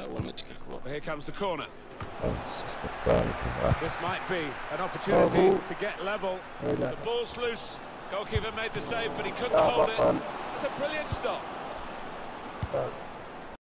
Well, here comes the corner. Oh, This might be an opportunity to get level. The ball's loose. Goalkeeper made the save, but he couldn't hold it. It's a brilliant stop.